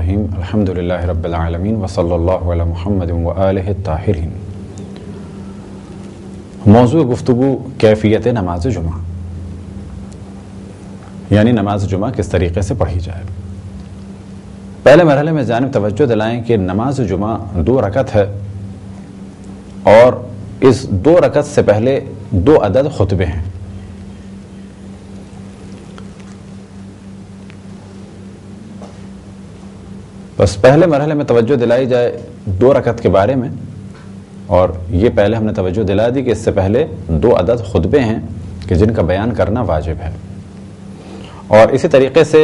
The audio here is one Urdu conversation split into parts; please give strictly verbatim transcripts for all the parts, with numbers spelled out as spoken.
الرحیم الحمد للہ رب العالمین وصلی اللہ علی محمد وآلہ الطاہرین۔ موضوع گفتگو کیفیت نماز جمعہ، یعنی نماز جمعہ کس طریقے سے پڑھی جائے۔ پہلے مرحلے میں جانب توجہ دلائیں کہ نماز جمعہ دو رکعت ہے اور اس دو رکعت سے پہلے دو عدد خطبے ہیں۔ بس پہلے مرحلے میں توجہ دلائی جائے دو رکعت کے بارے میں، اور یہ پہلے ہم نے توجہ دلا دی کہ اس سے پہلے دو عدد خطبے ہیں کہ جن کا بیان کرنا واجب ہے، اور اسی طریقے سے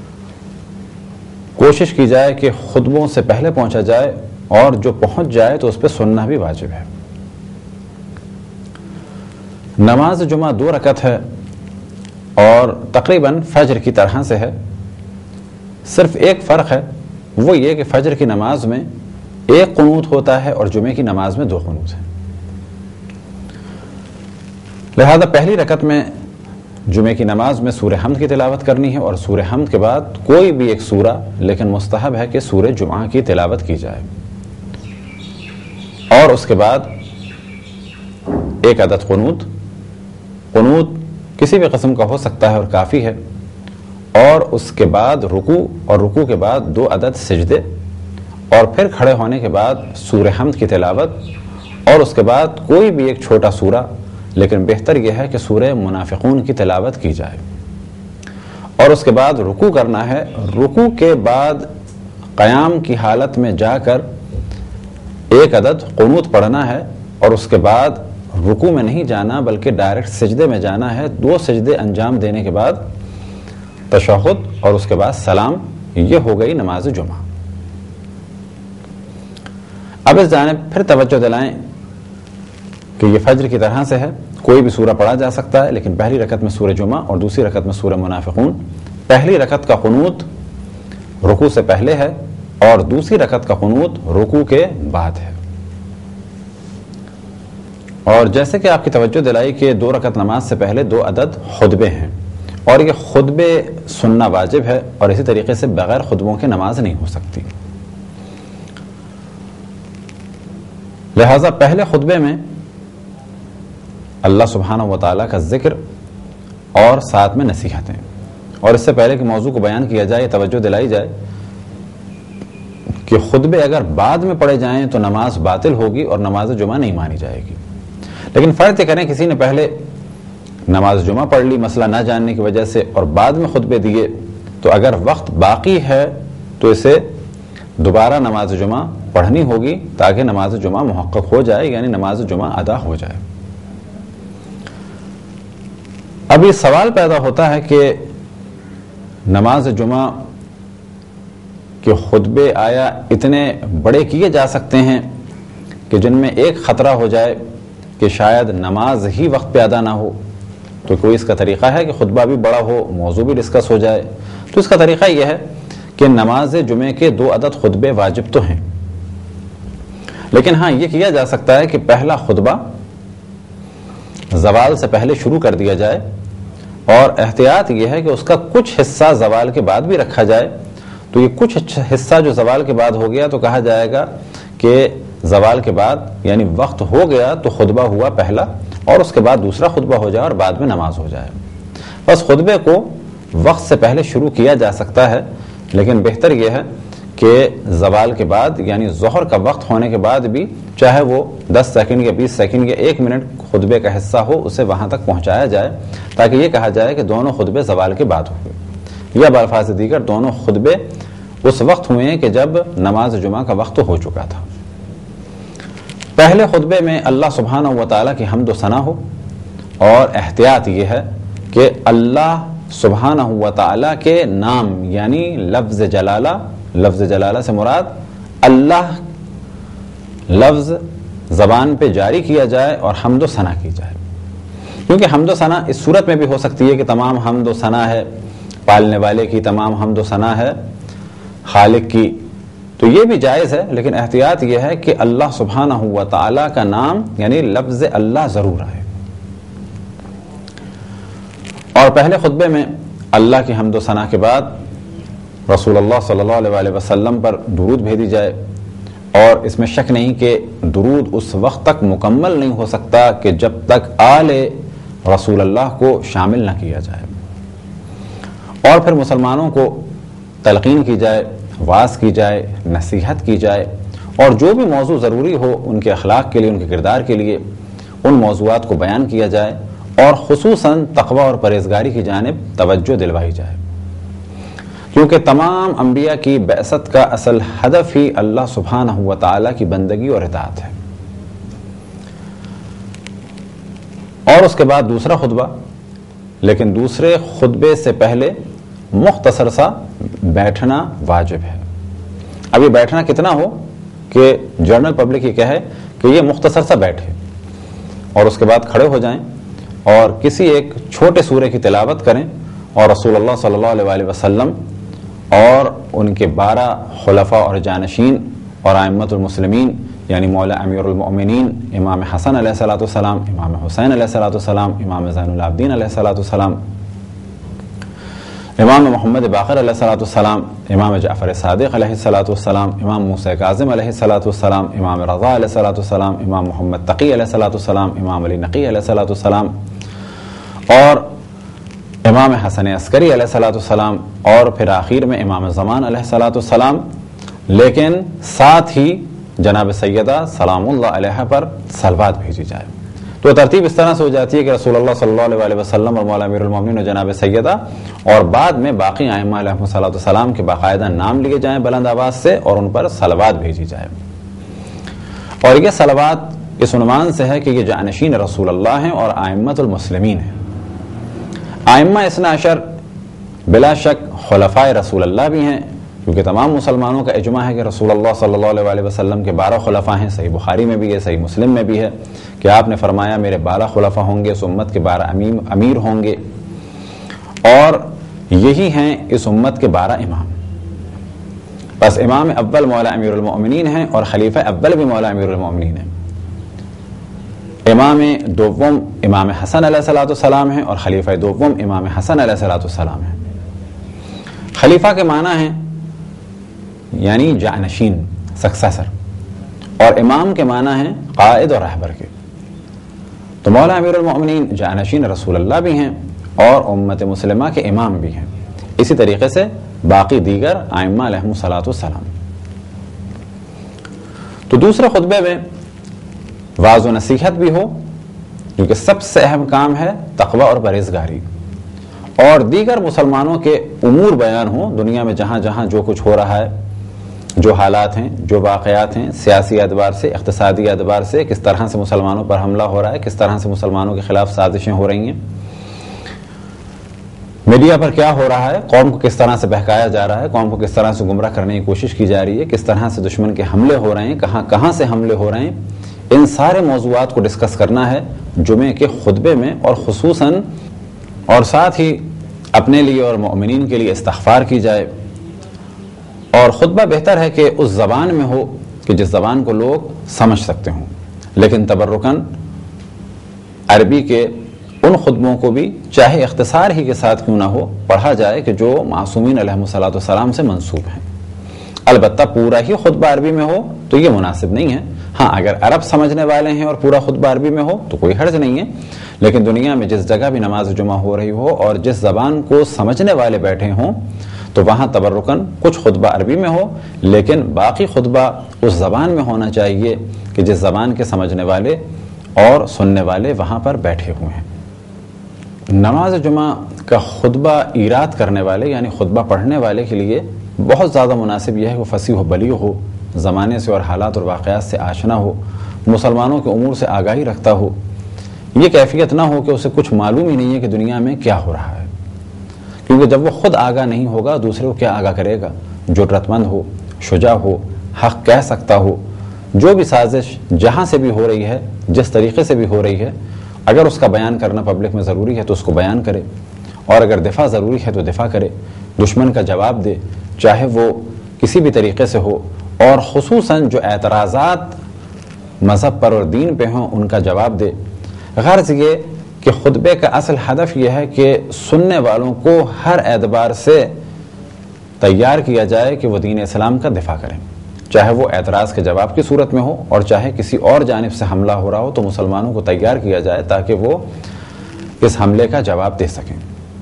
کوشش کی جائے کہ خطبوں سے پہلے پہنچا جائے، اور جو پہنچ جائے تو اس پہ سننا بھی واجب ہے۔ نماز جمعہ دو رکعت ہے اور تقریباً فجر کی طرح سے ہے، صرف ایک فرق ہے، وہ یہ کہ فجر کی نماز میں ایک قنوت ہوتا ہے اور جمعے کی نماز میں دو قنوت ہیں۔ لہذا پہلی رکعت میں جمعے کی نماز میں سورہ حمد کی تلاوت کرنی ہے، اور سورہ حمد کے بعد کوئی بھی ایک سورہ، لیکن مستحب ہے کہ سورہ جمعہ کی تلاوت کی جائے، اور اس کے بعد ایک عدد قنوت قنوت کسی بھی قسم کا ہو سکتا ہے اور کافی ہے، اور اس کے بعد رکوع، اور رکوع کے بعد دو عدد سجدے، اور پھر کھڑے ہونے کے بعد سورہ حمد کی تلاوت، اور اس کے بعد کوئی بھی ایک چھوٹا سورہ، لیکن بہتر یہ ہے کہ سورہ منافقون کی تلاوت کی جائے، اور اس کے بعد رکوع کرنا ہے۔ رکوع کے بعد قیام کی حالت میں جا کر ایک عدد قنوت پڑھنا ہے، اور اس کے بعد رکوع میں نہیں جانا بلکہ ڈائریکٹ سجدے میں جانا ہے۔ دو سجدے انجام دینے کے بعد تشہد اور اس کے بعد سلام، یہ ہو گئی نماز جمعہ۔ اب اس جانب پھر توجہ دلائیں کہ یہ فجر کی طرح سے ہے، کوئی بھی سورہ پڑھا جا سکتا ہے، لیکن پہلی رکعت میں سورہ جمعہ اور دوسری رکعت میں سورہ منافقون۔ پہلی رکعت کا قنوت رکوع سے پہلے ہے، اور دوسری رکعت کا قنوت رکوع کے بعد ہے۔ اور جیسے کہ آپ کی توجہ دلائی کہ دو رکعت نماز سے پہلے دو عدد خطبے ہیں، اور یہ خطبے سننا واجب ہے، اور اسی طریقے سے بغیر خطبوں کے نماز نہیں ہو سکتی۔ لہٰذا پہلے خطبے میں اللہ سبحانہ و تعالیٰ کا ذکر اور ساتھ میں نصیحتیں، اور اس سے پہلے کہ موضوع کو بیان کیا جائے توجہ دلائی جائے کہ خطبے اگر بعد میں پڑھے جائیں تو نماز باطل ہوگی اور نماز جمعہ نہیں مانی جائے گی، لیکن فرض کریں کسی نے پہلے نماز جمعہ پڑھ لی مسئلہ نہ جاننے کی وجہ سے اور بعد میں خطبے دیے، تو اگر وقت باقی ہے تو اسے دوبارہ نماز جمعہ پڑھنی ہوگی تاکہ نماز جمعہ محقق ہو جائے، یعنی نماز جمعہ ادا ہو جائے۔ اب یہ سوال پیدا ہوتا ہے کہ نماز جمعہ کے خطبے آیا اتنے بڑے کیے جا سکتے ہیں کہ جن میں ایک خطرہ ہو جائے کہ شاید نماز ہی وقت پہ ادا نہ ہو، تو کوئی اس کا طریقہ ہے کہ خطبہ بھی بڑا ہو، موضوع بھی ڈسکس ہو جائے؟ تو اس کا طریقہ یہ ہے کہ نماز جمعے کے دو عدد خطبے واجب تو ہیں، لیکن ہاں یہ کیا جا سکتا ہے کہ پہلا خطبہ زوال سے پہلے شروع کر دیا جائے، اور احتیاط یہ ہے کہ اس کا کچھ حصہ زوال کے بعد بھی رکھا جائے۔ تو یہ کچھ حصہ جو زوال کے بعد ہو گیا تو کہا جائے گا کہ زوال کے بعد یعنی وقت ہو گیا تو خطبہ ہوا پہلا، اور اس کے بعد دوسرا خطبہ ہو جائے اور بعد میں نماز ہو جائے۔ بس خطبے کو وقت سے پہلے شروع کیا جا سکتا ہے، لیکن بہتر یہ ہے کہ زوال کے بعد یعنی ظہر کا وقت ہونے کے بعد بھی چاہے وہ دس سیکنڈ یا بیس سیکنڈ یا ایک منٹ خطبے کا حصہ ہو، اسے وہاں تک پہنچایا جائے تاکہ یہ کہا جائے کہ دونوں خطبے زوال کے بعد ہوئے، یا بالفاظ دیگر دونوں خطبے اس وقت ہوئے ہیں کہ جب نماز جمعہ کا وقت ہو چکا تھا۔ پہلے خطبے میں اللہ سبحانہ و تعالیٰ کی حمد و ثنا ہو، اور احتیاط یہ ہے کہ اللہ سبحانہ و تعالیٰ کے نام یعنی لفظ جلالہ، لفظ جلالہ سے مراد اللہ لفظ زبان پہ جاری کیا جائے اور حمد و ثنا کی جائے، کیونکہ حمد و ثنا اس صورت میں بھی ہو سکتی ہے کہ تمام حمد و ثنا ہے پالنے والے کی، تمام حمد و ثنا ہے خالق کی، تو یہ بھی جائز ہے، لیکن احتیاط یہ ہے کہ اللہ سبحانہ و تعالیٰ کا نام یعنی لفظ اللہ ضرور آئے۔ اور پہلے خطبے میں اللہ کی حمد و ثنا کے بعد رسول اللہ صلی اللہ علیہ وآلہ وسلم پر درود بھیجی جائے، اور اس میں شک نہیں کہ درود اس وقت تک مکمل نہیں ہو سکتا کہ جب تک آل رسول اللہ کو شامل نہ کیا جائے، اور پھر مسلمانوں کو تلقین کی جائے، واعظ کی جائے، نصیحت کی جائے، اور جو بھی موضوع ضروری ہو ان کے اخلاق کے لیے، ان کے کردار کے لیے، ان موضوعات کو بیان کیا جائے، اور خصوصاً تقوی اور پرہیزگاری کی جانب توجہ دلوائی جائے، کیونکہ تمام انبیاء کی بعثت کا اصل ہدف ہی اللہ سبحانہ و تعالیٰ کی بندگی اور اطاعت ہے۔ اور اس کے بعد دوسرا خطبہ، لیکن دوسرے خطبے سے پہلے مختصر سا بیٹھنا واجب ہے۔ اب یہ بیٹھنا کتنا ہو کہ جنرل پبلک یہ کہے کہ یہ مختصر سا بیٹھے، اور اس کے بعد کھڑے ہو جائیں اور کسی ایک چھوٹے سورے کی تلاوت کریں، اور رسول اللہ صلی اللہ علیہ وآلہ وسلم اور ان کے بارہ خلفاء اور جانشین اور ائمۃ المسلمین، یعنی مولا امیر المؤمنین امام حسن علیہ الصلوۃ والسلام، امام حسین علیہ الصلوۃ والسلام، امام زین العابدین علیہ الصلوۃ والسلام، امام محمد باقر علیہ الصلوۃ والسلام، امام جعفر صادق علیہ الصلوۃ والسلام، امام موسیٰ کاظم علیہ الصلوۃ والسلام، امام رضا علیہ الصلوۃ والسلام، امام محمد تقی علیہ الصلوۃ والسلام، امام علی نقی علیہ الصلوۃ والسلام، اور امام حسن عسکری علیہ الصلوۃ والسلام، اور پھر آخر میں امام زمان علیہ الصلوۃ والسلام، لیکن ساتھ ہی جناب سیدہ سلام اللہ علیہ پر صلوات بھیجی جائے۔ تو ترتیب اس طرح سے ہو جاتی ہے کہ رسول اللہ صلی اللہ علیہ وسلم اور مولا امیر المومنین اور جناب سیدہ، اور بعد میں باقی ائمہ علیہ الصلوۃ والسلام کے باقاعدہ نام لیے جائیں بلند آواز سے، اور ان پر صلوات بھیجی جائے۔ اور یہ صلوات اس عنوان سے ہے کہ یہ جانشین رسول اللہ ہیں اور ائمۃ المسلمین ہیں۔ ائمہ اثنا عشر بلا شک خلفائے رسول اللہ بھی ہیں، کیونکہ تمام مسلمانوں کا اجماع ہے کہ رسول اللہ صلی اللہ علیہ وآلہ وسلم کے بارہ خلفاء ہیں۔ صحیح بخاری میں بھی ہے، صحیح مسلم میں بھی ہے کہ آپ نے فرمایا میرے بارہ خلفاء ہوں گے، اس امت کے بارہ امیر ہوں گے، اور یہی ہیں اس امت کے بارہ امام۔ بس امام اول مولا امیر المؤمنین ہیں، اور خلیفہ اول بھی مولا امیر المؤمنین ہیں۔ امام دوم امام حسن علیہ الصلوۃ والسلام ہیں، اور خلیفہ دوم امام حسن علیہ الصلوۃ والسلام ہیں۔ خلیفہ کے معنی ہیں یعنی جانشین، سکسیسر، اور امام کے معنی ہیں قائد اور رہبر کے۔ تو مولا امیر المؤمنین جانشین رسول اللہ بھی ہیں اور امت مسلمہ کے امام بھی ہیں، اسی طریقے سے باقی دیگر ائمہ علیہم الصلوۃ والسلام۔ تو دوسرے خطبے میں واعظ و نصیحت بھی ہو، کیونکہ سب سے اہم کام ہے تقوی اور پرہیزگاری، اور دیگر مسلمانوں کے امور بیان ہوں، دنیا میں جہاں جہاں جو کچھ ہو رہا ہے، جو حالات ہیں، جو واقعات ہیں، سیاسی اعتبار سے، اقتصادی اعتبار سے، کس طرح سے مسلمانوں پر حملہ ہو رہا ہے، کس طرح سے مسلمانوں کے خلاف سازشیں ہو رہی ہیں، میڈیا پر کیا ہو رہا ہے، قوم کو کس طرح سے بہکایا جا رہا ہے، قوم کو کس طرح سے گمراہ کرنے کی کوشش کی جا رہی ہے، کس طرح سے دشمن کے حملے ہو رہے ہیں، کہاں کہاں سے حملے ہو رہے ہیں، ان سارے موضوعات کو ڈسکس کرنا ہے جمعے کے خطبے میں، اور خصوصاً اور ساتھ ہی اپنے لیے اور مومنین کے لیے استغفار کی جائے۔ اور خطبہ بہتر ہے کہ اس زبان میں ہو کہ جس زبان کو لوگ سمجھ سکتے ہوں، لیکن تبرکاً عربی کے ان خطبوں کو بھی چاہے اختصار ہی کے ساتھ کیوں نہ ہو پڑھا جائے کہ جو معصومین علیہ الصلوۃ والسلام سے منسوب ہیں۔ البتہ پورا ہی خطبہ عربی میں ہو تو یہ مناسب نہیں ہے۔ ہاں اگر عرب سمجھنے والے ہیں اور پورا خطبہ عربی میں ہو تو کوئی حرج نہیں ہے، لیکن دنیا میں جس جگہ بھی نماز جمعہ ہو رہی ہو اور جس زبان کو سمجھنے والے بیٹھے ہوں تو وہاں تبرکاً کچھ خطبہ عربی میں ہو، لیکن باقی خطبہ اس زبان میں ہونا چاہیے کہ جس زبان کے سمجھنے والے اور سننے والے وہاں پر بیٹھے ہوئے ہیں۔ نماز جمعہ کا خطبہ ایراد کرنے والے یعنی خطبہ پڑھنے والے کے لیے بہت زیادہ مناسب یہ ہے کہ وہ فصیح و بلیغ ہو، زمانے سے اور حالات اور واقعات سے آشنا ہو، مسلمانوں کے امور سے آگاہی رکھتا ہو۔ یہ کیفیت نہ ہو کہ اسے کچھ معلوم ہی نہیں ہے کہ دنیا میں کیا ہو رہا ہے، کیونکہ جب وہ خود آگاہ نہیں ہوگا دوسرے کو کیا آگاہ کرے گا۔ جرأت مند ہو، شجاع ہو، حق کہہ سکتا ہو، جو بھی سازش جہاں سے بھی ہو رہی ہے، جس طریقے سے بھی ہو رہی ہے، اگر اس کا بیان کرنا پبلک میں ضروری ہے تو اس کو بیان کرے، اور اگر دفاع ضروری ہے تو دفاع کرے، دشمن کا جواب دے، چاہے وہ کسی بھی طریقے سے ہو، اور خصوصاً جو اعتراضات مذہب پر اور دین پہ ہوں ان کا جواب دے۔ غرض یہ کہ خطبے کا اصل ہدف یہ ہے کہ سننے والوں کو ہر اعتبار سے تیار کیا جائے کہ وہ دین اسلام کا دفاع کریں، چاہے وہ اعتراض کے جواب کی صورت میں ہو اور چاہے کسی اور جانب سے حملہ ہو رہا ہو، تو مسلمانوں کو تیار کیا جائے تاکہ وہ اس حملے کا جواب دے سکیں۔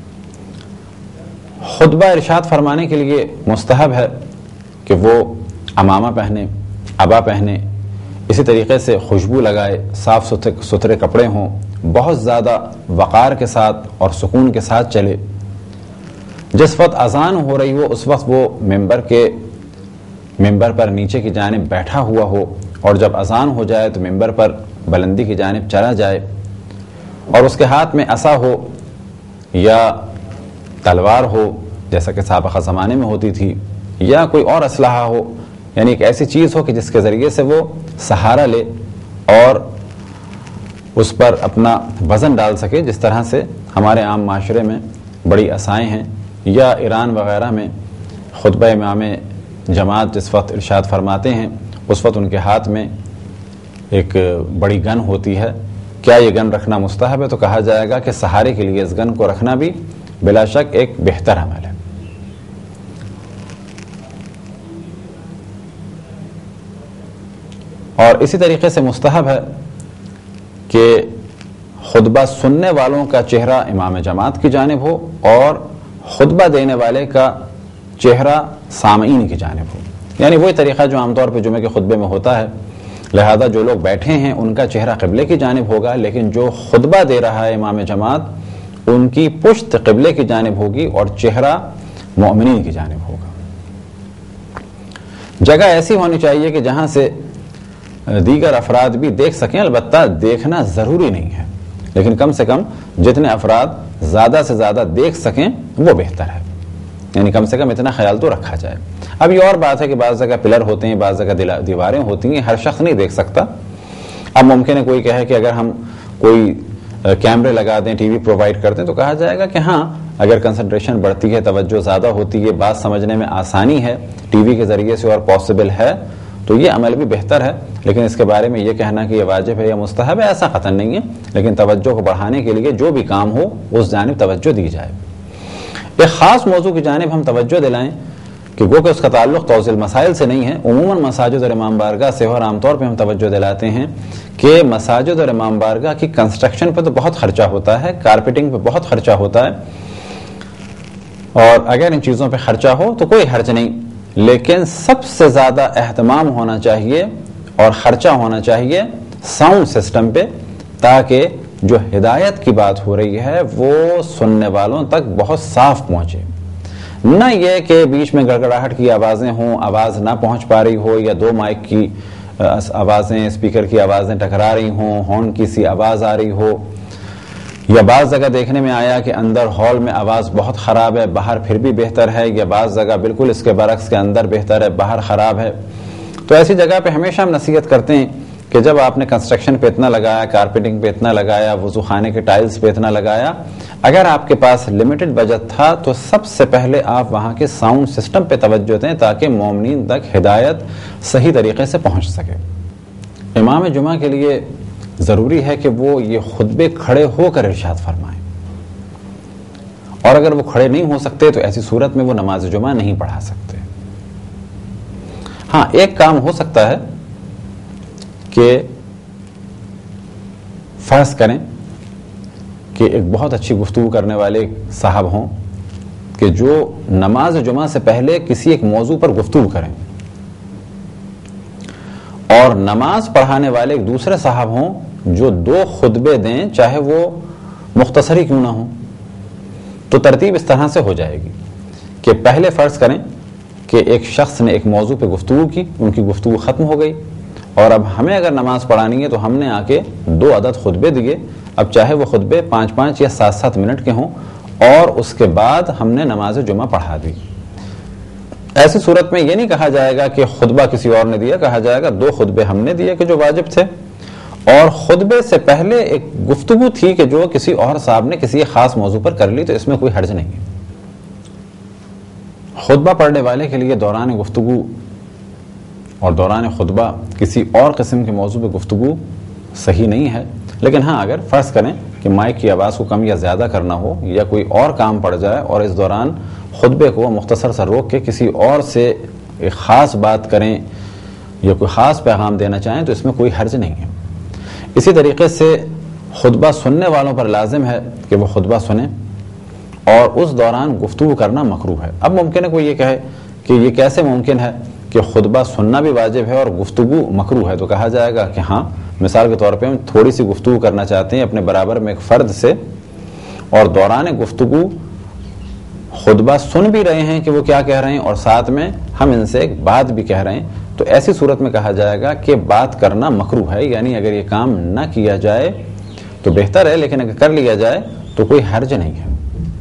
خطبہ ارشاد فرمانے کے لیے مستحب ہے کہ وہ عمامہ پہنے، عبا پہنے، اسی طریقے سے خوشبو لگائے، صاف ستھرے کپڑے ہوں، بہت زیادہ وقار کے ساتھ اور سکون کے ساتھ چلے۔ جس وقت اذان ہو رہی ہو اس وقت وہ ممبر کے ممبر پر نیچے کی جانب بیٹھا ہوا ہو، اور جب اذان ہو جائے تو ممبر پر بلندی کی جانب چلا جائے، اور اس کے ہاتھ میں عصا ہو یا تلوار ہو جیسا کہ سابقہ زمانے میں ہوتی تھی، یا کوئی اور اسلحہ ہو، یعنی ایک ایسی چیز ہو کہ جس کے ذریعے سے وہ سہارا لے اور اس پر اپنا وزن ڈال سکے، جس طرح سے ہمارے عام معاشرے میں بڑی عصائیں ہیں، یا ایران وغیرہ میں خطبہ امام جماعت جس وقت ارشاد فرماتے ہیں اس وقت ان کے ہاتھ میں ایک بڑی گن ہوتی ہے۔ کیا یہ گن رکھنا مستحب ہے؟ تو کہا جائے گا کہ سہارے کے لیے اس گن کو رکھنا بھی بلا شک ایک بہتر عمل ہے۔ اور اسی طریقے سے مستحب ہے کہ خطبہ سننے والوں کا چہرہ امام جماعت کی جانب ہو اور خطبہ دینے والے کا چہرہ سامعین کی جانب ہو، یعنی وہی طریقہ جو عام طور پہ جمعے کے خطبے میں ہوتا ہے، لہذا جو لوگ بیٹھے ہیں ان کا چہرہ قبلے کی جانب ہوگا، لیکن جو خطبہ دے رہا ہے امام جماعت ان کی پشت قبلے کی جانب ہوگی اور چہرہ مومنین کی جانب ہوگا۔ جگہ ایسی ہونی چاہیے کہ جہاں سے دیگر افراد بھی دیکھ سکیں، البتہ دیکھنا ضروری نہیں ہے، لیکن کم سے کم جتنے افراد زیادہ سے زیادہ دیکھ سکیں وہ بہتر ہے، یعنی کم سے کم اتنا خیال تو رکھا جائے۔ اب یہ اور بات ہے کہ بعض جگہ پلر ہوتے ہیں، بعض جگہ دیواریں ہوتی ہیں، ہر شخص نہیں دیکھ سکتا۔ اب ممکن ہے کوئی کہے کہ اگر ہم کوئی کیمرے لگا دیں، ٹی وی پرووائڈ کر دیں، تو کہا جائے گا کہ ہاں اگر کنسنٹریشن بڑھتی ہے، توجہ زیادہ ہوتی ہے، بات سمجھنے میں آسانی ہے ٹی وی کے ذریعے سے اور پاسبل ہے تو یہ عمل بھی بہتر ہے، لیکن اس کے بارے میں یہ کہنا کہ یہ واجب ہے یا مستحب ہے ایسا قطعاً نہیں ہے، لیکن توجہ کو بڑھانے کے لیے جو بھی کام ہو اس جانب توجہ دی جائے۔ ایک خاص موضوع کی جانب ہم توجہ دلائیں کہ گو کہ اس کا تعلق توزیع مسائل سے نہیں ہے، عموماً مساجد اور امام بارگاہ سے، اور عام طور پہ ہم توجہ دلاتے ہیں کہ مساجد اور امام بارگاہ کی کنسٹرکشن پہ تو بہت خرچہ ہوتا ہے، کارپیٹنگ پہ بہت خرچہ ہوتا ہے، اور اگر ان چیزوں پہ خرچہ ہو تو کوئی حرج نہیں، لیکن سب سے زیادہ اہتمام ہونا چاہیے اور خرچہ ہونا چاہیے ساؤنڈ سسٹم پہ، تاکہ جو ہدایت کی بات ہو رہی ہے وہ سننے والوں تک بہت صاف پہنچے، نہ یہ کہ بیچ میں گڑگڑاہٹ کی آوازیں ہوں، آواز نہ پہنچ پا رہی ہو، یا دو مائک کی آوازیں، اسپیکر کی آوازیں ٹکرا رہی ہوں، ہارن کی سی آواز آ رہی ہو، یا بعض جگہ دیکھنے میں آیا کہ اندر ہال میں آواز بہت خراب ہے، باہر پھر بھی بہتر ہے، یا بعض جگہ بالکل اس کے برعکس کے اندر بہتر ہے، باہر خراب ہے۔ تو ایسی جگہ پہ ہمیشہ ہم نصیحت کرتے ہیں کہ جب آپ نے کنسٹرکشن پہ اتنا لگایا، کارپیٹنگ پہ اتنا لگایا، وضو خانے کے ٹائلز پہ اتنا لگایا، اگر آپ کے پاس لمیٹڈ بجٹ تھا تو سب سے پہلے آپ وہاں کے ساؤنڈ سسٹم پہ توجہ دیں تاکہ مومنین تک ہدایت صحیح طریقے سے پہنچ سکے۔ امام جمعہ کے لیے ضروری ہے کہ وہ یہ خطبے کھڑے ہو کر ارشاد فرمائیں، اور اگر وہ کھڑے نہیں ہو سکتے تو ایسی صورت میں وہ نماز جمعہ نہیں پڑھا سکتے۔ ہاں ایک کام ہو سکتا ہے کہ فرض کریں کہ ایک بہت اچھی گفتگو کرنے والے صاحب ہوں کہ جو نماز جمعہ سے پہلے کسی ایک موضوع پر گفتگو کریں، اور نماز پڑھانے والے ایک دوسرے صاحب ہوں جو دو خطبے دیں، چاہے وہ مختصر ہی کیوں نہ ہوں، تو ترتیب اس طرح سے ہو جائے گی کہ پہلے فرض کریں کہ ایک شخص نے ایک موضوع پہ گفتگو کی، ان کی گفتگو ختم ہو گئی، اور اب ہمیں اگر نماز پڑھانی ہے تو ہم نے آ کے دو عدد خطبے دیے، اب چاہے وہ خطبے پانچ پانچ یا سات سات منٹ کے ہوں، اور اس کے بعد ہم نے نماز جمعہ پڑھا دی۔ ایسی صورت میں یہ نہیں کہا جائے گا کہ خطبہ کسی اور نے دیا، کہا جائے گا دو خطبے ہم نے دیے کہ جو واجب تھے، اور خطبے سے پہلے ایک گفتگو تھی کہ جو کسی اور صاحب نے کسی خاص موضوع پر کر لی، تو اس میں کوئی حرج نہیں ہے۔ خطبہ پڑھنے والے کے لیے دوران گفتگو اور دوران خطبہ کسی اور قسم کے موضوع پہ گفتگو صحیح نہیں ہے، لیکن ہاں اگر فرض کریں کہ مائک کی آواز کو کم یا زیادہ کرنا ہو یا کوئی اور کام پڑ جائے اور اس دوران خطبے کو مختصر سا روک کے کسی اور سے ایک خاص بات کریں یا کوئی خاص پیغام دینا چاہیں تو اس میں کوئی حرج نہیں ہے. اسی طریقے سے خطبہ سننے والوں پر لازم ہے کہ وہ خطبہ سنیں اور اس دوران گفتگو کرنا مکروہ ہے. اب ممکن ہے کوئی یہ کہے کہ یہ کیسے ممکن ہے کہ خطبہ سننا بھی واجب ہے اور گفتگو مکروہ ہے؟ تو کہا جائے گا کہ ہاں، مثال کے طور پہ ہم تھوڑی سی گفتگو کرنا چاہتے ہیں اپنے برابر میں ایک فرد سے اور دوران گفتگو خطبہ سن بھی رہے ہیں کہ وہ کیا کہہ رہے ہیں اور ساتھ میں ہم ان سے ایک بات بھی کہہ رہے ہیں، تو ایسی صورت میں کہا جائے گا کہ بات کرنا مکروہ ہے. یعنی اگر یہ کام نہ کیا جائے تو بہتر ہے، لیکن اگر کر لیا جائے تو کوئی حرج نہیں ہے.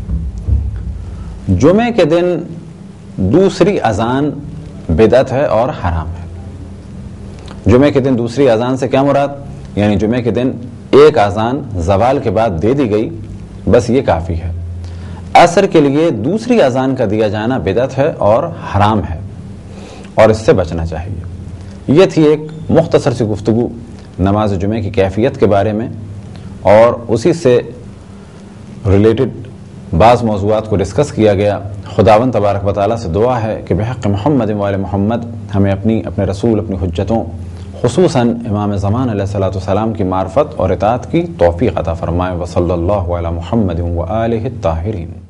جمعے کے دن دوسری اذان بدعت ہے اور حرام ہے. جمعے کے دن دوسری اذان سے کیا مراد؟ یعنی جمعے کے دن ایک اذان زوال کے بعد دے دی گئی، بس یہ کافی ہے. عصر کے لیے دوسری اذان کا دیا جانا بدعت ہے اور حرام ہے اور اس سے بچنا چاہیے. یہ تھی ایک مختصر سی گفتگو نماز جمعے کی کیفیت کے بارے میں، اور اسی سے ریلیٹڈ بعض موضوعات کو ڈسکس کیا گیا. خداوند تبارک و تعالیٰ سے دعا ہے کہ بحق محمد و آل محمد ہمیں اپنی اپنے رسول اپنی حجتوں خصوصاً امام زمان علیہ الصلوۃ والسلام کی معرفت اور اطاعت کی توفیق عطا فرمائے. وصلی اللہ علی محمد و آلہ الطاہرین.